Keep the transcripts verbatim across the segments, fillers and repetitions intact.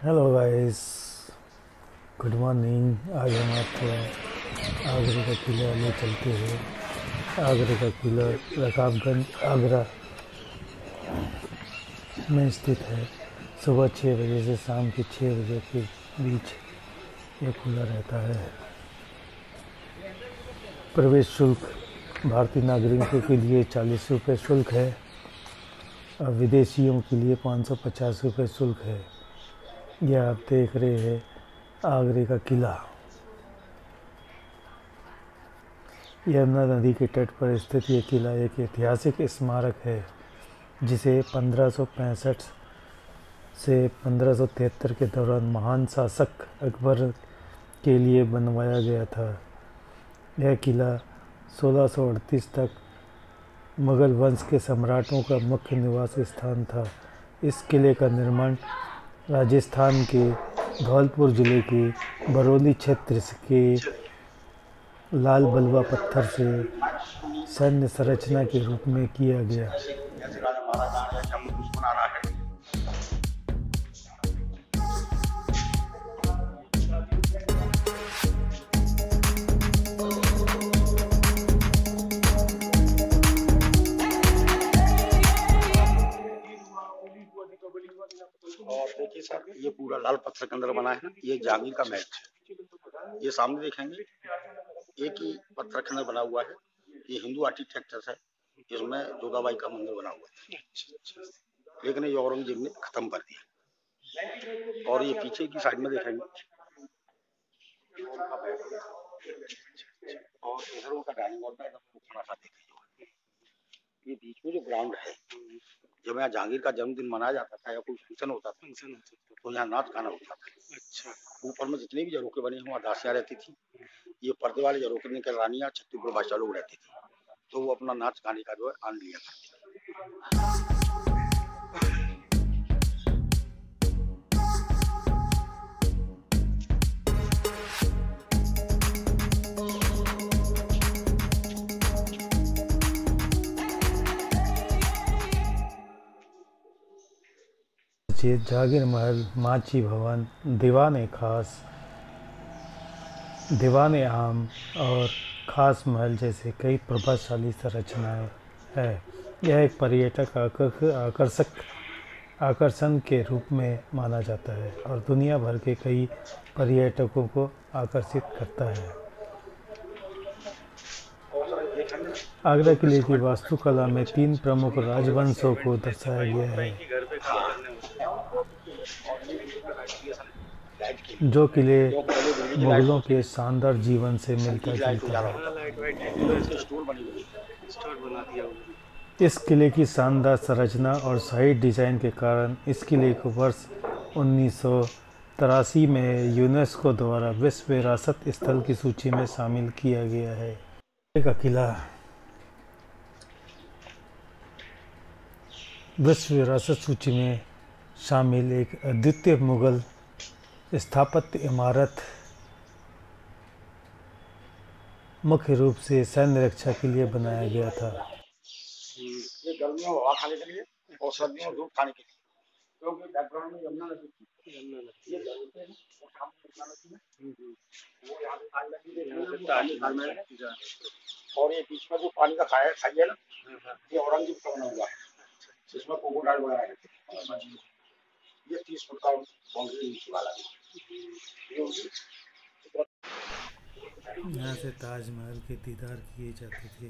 Hello guys, good morning. आज हम आपको आगरा का किला ले चलते हैं। आगरा का किला रकाबगंज आगरा में स्थित है। सुबह छः बजे से शाम के छः बजे के बीच यह खुला रहता है। प्रवेश शुल्क भारतीय नागरिकों के लिए चालीस रुपये शुल्क है और विदेशियों के लिए पाँच सौ पचास रुपये शुल्क है। यह आप देख रहे हैं आगरे का किला। यमुना नदी के तट पर स्थित ये किला एक ऐतिहासिक स्मारक है जिसे पंद्रह सौ पैंसठ से पंद्रह सौ तिहत्तर के दौरान महान शासक अकबर के लिए बनवाया गया था। यह किला सोलह सौ अड़तीस तक मुगल वंश के सम्राटों का मुख्य निवास स्थान था। इस किले का निर्माण राजस्थान के धौलपुर जिले के बरौली क्षेत्र के लाल बलुआ पत्थर से सैन्य संरचना के रूप में किया गया। और देखिए सर, ये पूरा लाल पत्थर के अंदर बना है ना, ये जहांगीर का महल है। ये सामने देखेंगे एक ही पत्थर के अंदर बना हुआ है। ये हिंदू आर्किटेक्चर है। इसमें जोधाबाई का मंदिर बना हुआ है, लेकिन ये औरंगजेब ने खत्म कर दिया। और ये पीछे की साइड में देखेंगे और इधर उनका डाइनिंग हॉल है, खाना खाते हैं। ये बीच में जो ग्राउंड है, जब यहाँ जहांगीर का जन्मदिन मनाया जाता था या कोई फंक्शन होता था फंक्शन होता था तो यहाँ नाच गाना होता था। अच्छा। ऊपर में जितने भी झरोके बने हुए दासियां रहती थी। ये पर्दे वाले झरोके में के रानियां छत्तीसगढ़ भाषा लोग रहती थी, तो वो अपना नाच गाने का जो है आनंद लिया करती थी। जागीर महल, माची भवन, दीवाने खास, दीवाने आम और खास महल जैसे कई प्रभावशाली संरचनाएं हैं। यह एक पर्यटक आकर्षक आकर्षण के रूप में माना जाता है और दुनिया भर के कई पर्यटकों को आकर्षित करता है। आगरा किले की वास्तुकला में तीन प्रमुख राजवंशों को दर्शाया गया है, जो किले मुगलों के शानदार जीवन से मिलता जुलता है। इस किले की शानदार संरचना और शाही डिजाइन के कारण इस किले को वर्ष उन्नीस सौ तिरासी में यूनेस्को द्वारा विश्व विरासत स्थल की सूची में शामिल किया गया है। का किला विश्व विरासत सूची में शामिल एक अद्वितीय मुगल स्थापत्य इमारत मुख्य रूप से सैन्य रक्षा के लिए बनाया गया था। ये गर्मियों में हवा खाने के लिए और सर्दियों में धूप खाने के लिए, क्योंकि बैकग्राउंड में यमुना नदी थी। यमुना नदी ये जरूरत है और सामने यमुना नदी है। वो यहाँ पे ताज लगी है, यहाँ पे ताजमहल है। और ये बीच में जो पानी का खाया खाई है ना, ये औरंगजेब का बना हुआ है। इसमें क्रोकोडाइल वगैरह रहते हैं। ये तीस फुट का बाउंड्री नीचे वाला है। यहाँ से ताजमहल के दीदार किए जाते थे।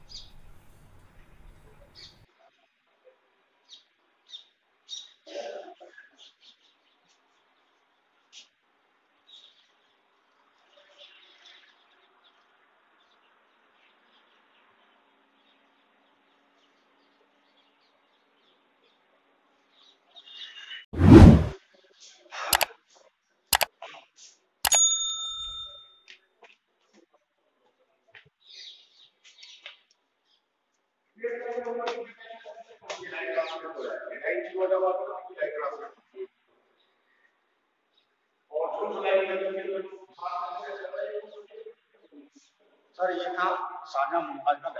सर ये था शाहजहां मुमताज का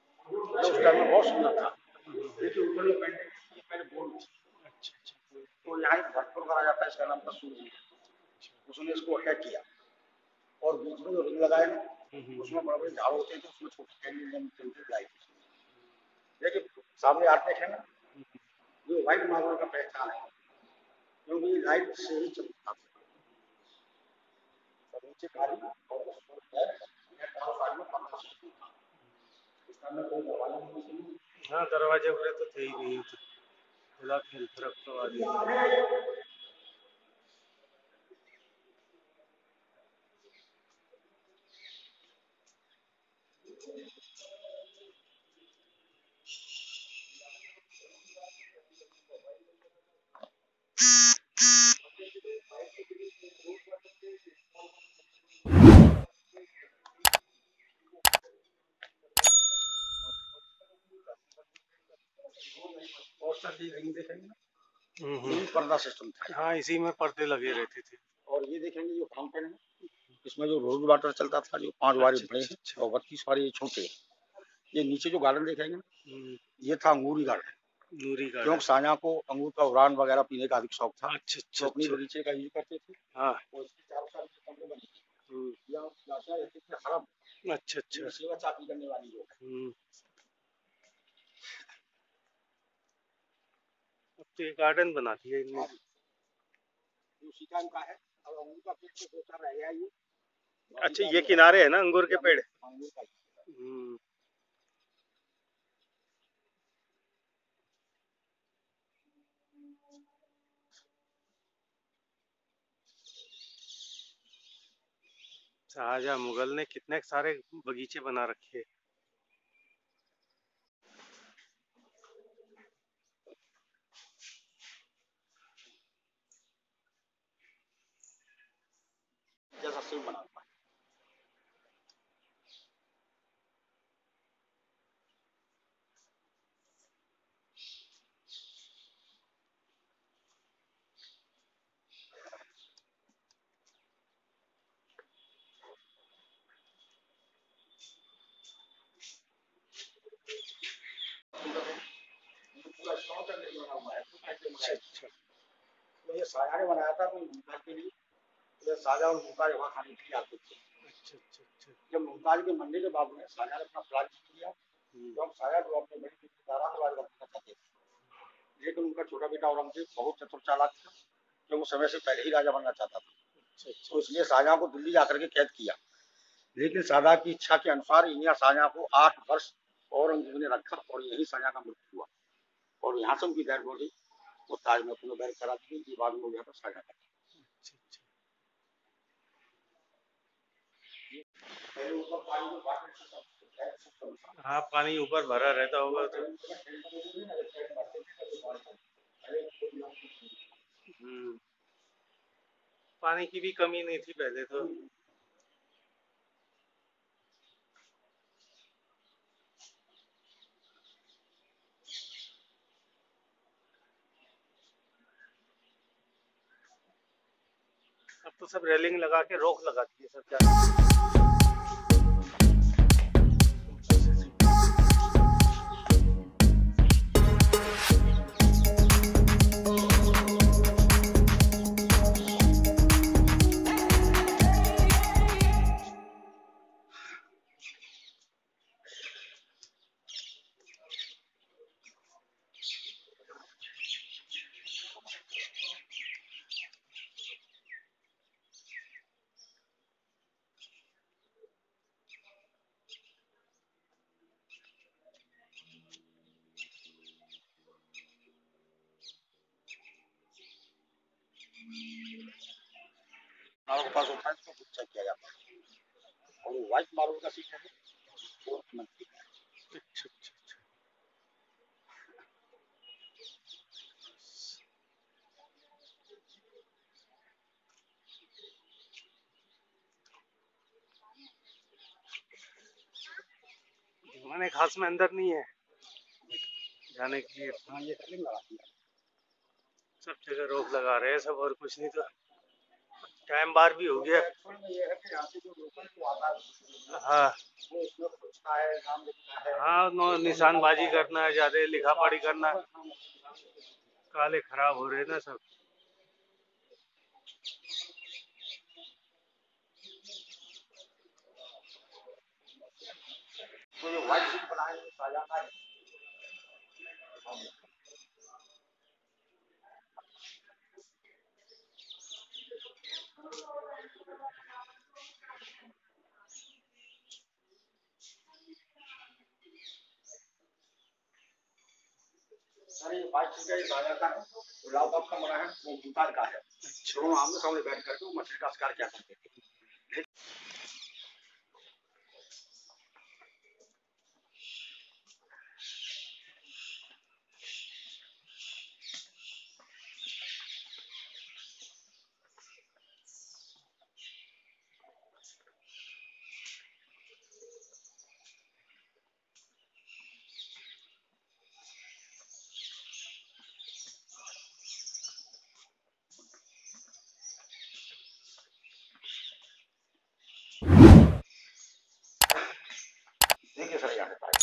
डायरी। उस टाइम में बहुत सुंदर था। देखिए ऊपर में पेंटिंग, ये पहले बोर्ड थी। अच्छा अच्छा। तो यहाँ एक भरतपुर का राजा था, इसका नाम था सूर्य। उसने इसको अटैक किया और बीच में जो रिंग लगाए उसमें बड़े बड़े झाड़ होते थे, उसमें छोटी कैंडल लाई थी। देखिए सामने आप देखें ना, ये व्हाइट मार्बल का पहचान है, क्योंकि लाइट से ही चमकता था। नीचे काली और हाँ दरवाजे वगैरह तो थे ही नहीं, खुला खेल तरफ तो आ गया। और सर ये रिंग देखेंगे ना, हम्म ये पर्दा सिस्टम था। हाँ इसी में पर्दे लगे रहते थे। और ये देखेंगे जो फाउंटेन है, इसमें जो रोज वाटर चलता था, जो पांच बारी अच्छा, बड़े अच्छा, और बत्तीस बारी छोटे। ये नीचे जो गार्डन देखेंगे ना, हम्म, ये था अंगूरी गार्डन। नूरी गार्डन। क्योंकि साझा को अंगूर का उड़ान वगैरह पीने का अधिक शौक था, अच्छा अच्छा तो अपनी अच्छा। बगीचे का यूज करते थे। हाँ और इसके चारों साल के कमरे बने हम्म, या जाता रहते थे हरम, अच्छा अच्छा। सेवा चापी करने वाली लोग। हम्म, अब तो ये गार्डन बना दिया इनने। उसी टाइम का है। अब अंगूर का पेड़ तो दो चार रह गया ये। अच्छा ये किनारे है ना अंगूर के पेड़। अंगूर का हम्म, शाहजहां मुगल ने कितने सारे बगीचे बना रखे। जैसा सिंह बना हुआ है। पूरा स्टॉक करके बना हुआ है। अच्छा अच्छा तो ये शाहजहां ने बनाया था अपनी मुमताज के लिए। ये शाहजहां और मुमताज वहाँ खाने के लिए आते थे। अच्छा अच्छा अच्छा। जब मुमताज के मरने के बाद में शाहजहां ने अपना प्लान किया, हम्म, तो हम शाहजहां को अपने बड़ी बेटी दारा से राज करना चाहते थे। लेकिन उनका छोटा बेटा औरंगजेब बहुत चतुर चालाक था, जो वो समय से पहले ही राजा बनना चाहता था। अच्छा अच्छा। तो इसलिए शाहजहां को दिल्ली जाकर के कैद किया। लेकिन शाहजहां की इच्छा के अनुसार इंडिया शाहजहां को आठ वर्ष औरंगजेब ने रखा और यही शाहजहां का मृत्यु हुआ। और यहाँ से उनकी डेड बॉडी वो ताजमहल में बैठ करा दी गई। बाद में हो गया था शाहजहां का। अच्छा अच्छा। पहले ऊपर पानी में वाटर सिस्टम था। हाँ पानी ऊपर भरा रहता होगा तो। हम्म, पानी की भी कमी नहीं थी पहले तो। अब तो सब रेलिंग लगा के रोक लगा दी है सरकार। के पास होता है, इसको गुच्छा किया जाता है। और वो व्हाइट मार्बल का सीट है, वो मंत्री का है। अच्छा अच्छा अच्छा। मैंने खास में अंदर नहीं है जाने के लिए। हाँ ये रेलिंग लगा दिया। सब जगह रोक लगा रहे हैं सब, और कुछ नहीं तो टाइम बार भी हो गया। एक्चुअल में ये है कि यहाँ से जो लोकल जो आता है हाँ वो इसमें पूछता है, नाम लिखता है। हाँ नो निशानबाजी करना है, ज्यादा लिखा पढ़ी करना, काले खराब हो रहे हैं ना सब। तो ये व्हाइट सीट बनाए हुए शाहजहां है। सर ये व्हाइट सीट है, ये शाहजहां है, गुलाब का बना है, वो मुमताज का है। दोनों आमने सामने बैठ करके वो मछली का शिकार किया करते थे। देखिए सर यहाँ पे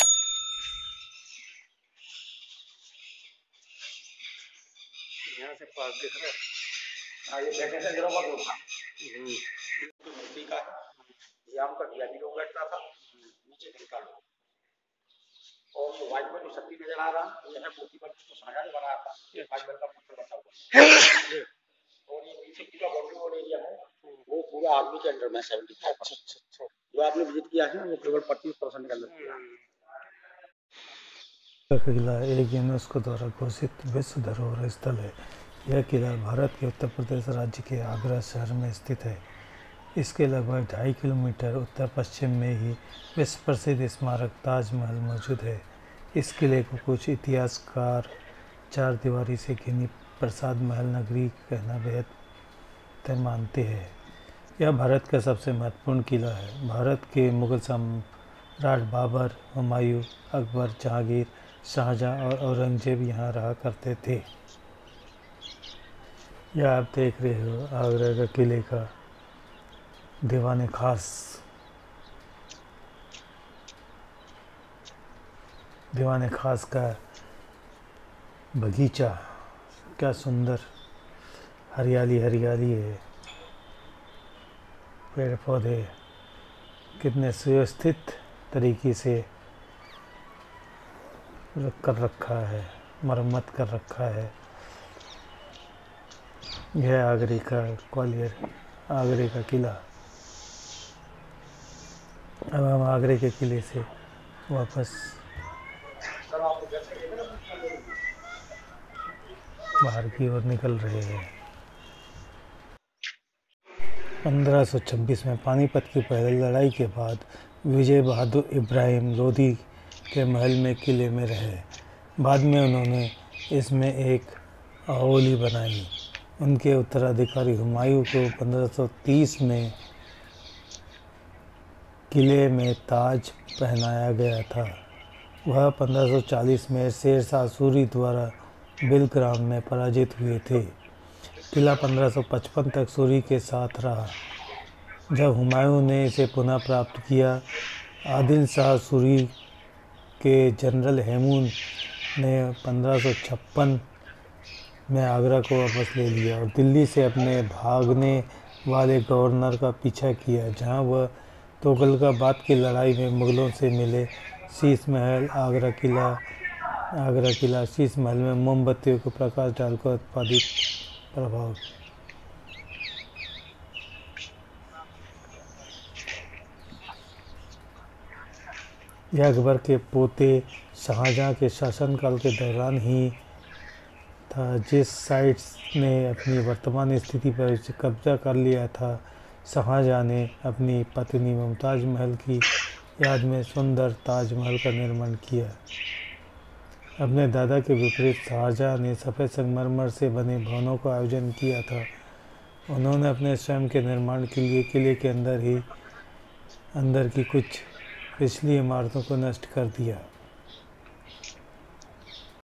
यहाँ से पास दिख रहा है। हाँ, ये बैठने से गिरोह का दूर था। तो मिट्टी का है, ये आम का वीआईपी लोग बैठता था, नीचे दिखता लोग। और जो व्हाइट में जो शक्ति नजर आ रहा है, ये है मोती पर जो शाहजहां ने बनाया था, ये व्हाइट कलर का पत्थर बचा हुआ है। और ये नीचे पूरा बाउंड्री वॉल एरिया है, वो पूरा आर्मी के अंडर में सेवेंटी फाइव परसेंट। जो आपने विजिट किया है वो केवल पच्चीस परसेंट के अंदर किया है। का किला एक यूनेस्को द्वारा घोषित विश्व धरोहर स्थल है। यह किला भारत के उत्तर प्रदेश राज्य के आगरा शहर में स्थित है। इसके लगभग ढाई किलोमीटर उत्तर पश्चिम में ही विश्व प्रसिद्ध स्मारक ताजमहल मौजूद है। इस किले को कुछ इतिहासकार चार दीवारी से घिरी प्रसाद महल नगरी कहना बेहद तय मानते हैं। यह भारत का सबसे महत्वपूर्ण किला है। भारत के मुगल सम्राट बाबर, हुमायूं, अकबर, जहांगीर, शाहजहां और औरंगजेब यहाँ रहा करते थे। यह आप देख रहे हो आगरा का किले का दीवाने खास दीवाने खास का बगीचा। क्या सुंदर हरियाली हरियाली है, पेड़ पौधे कितने सुव्यवस्थित तरीके से रख कर रखा है, मरम्मत कर रखा है। यह आगरे का ग्वालियर आगरे का किला। अब हम आगरे के किले से वापस बाहर की ओर निकल रहे हैं। पंद्रह सौ छब्बीस में पानीपत की पहली लड़ाई के बाद विजय बहादुर इब्राहिम लोधी के महल में किले में रहे। बाद में उन्होंने इसमें एक अहोली बनाई। उनके उत्तराधिकारी हुमायूं को पंद्रह सौ तीस में किले में ताज पहनाया गया था। वह पंद्रह सौ चालीस में शेर शाह सूरी द्वारा बिलग्राम में पराजित हुए थे। किला पंद्रह सौ पचपन तक सूरी के साथ रहा। जब हुमायूं ने इसे पुनः प्राप्त किया, आदिल शाह सूरी के जनरल हेमून ने पंद्रह सौ छप्पन में आगरा को वापस ले लिया और दिल्ली से अपने भागने वाले गवर्नर का पीछा किया, जहां वह तुगलकाबाद की लड़ाई में मुगलों से मिले। शीश महल आगरा किला आगरा किला शीश महल में मोमबत्तियों को प्रकाश डालकर उत्पादित प्रभाव। यह अकबर के पोते शाहजहां के शासनकाल के दौरान ही था। जिस साइट्स ने अपनी वर्तमान स्थिति पर कब्जा कर लिया था, शाहजहां ने अपनी पत्नी मुमताज महल की याद में सुंदर ताजमहल का निर्माण किया। अपने दादा के विपरीत शाहजहां ने सफ़ेद संगमरमर से बने भवनों का आयोजन किया था। उन्होंने अपने स्वयं के निर्माण के लिए किले के अंदर ही अंदर की कुछ पिछली इमारतों को नष्ट कर दिया।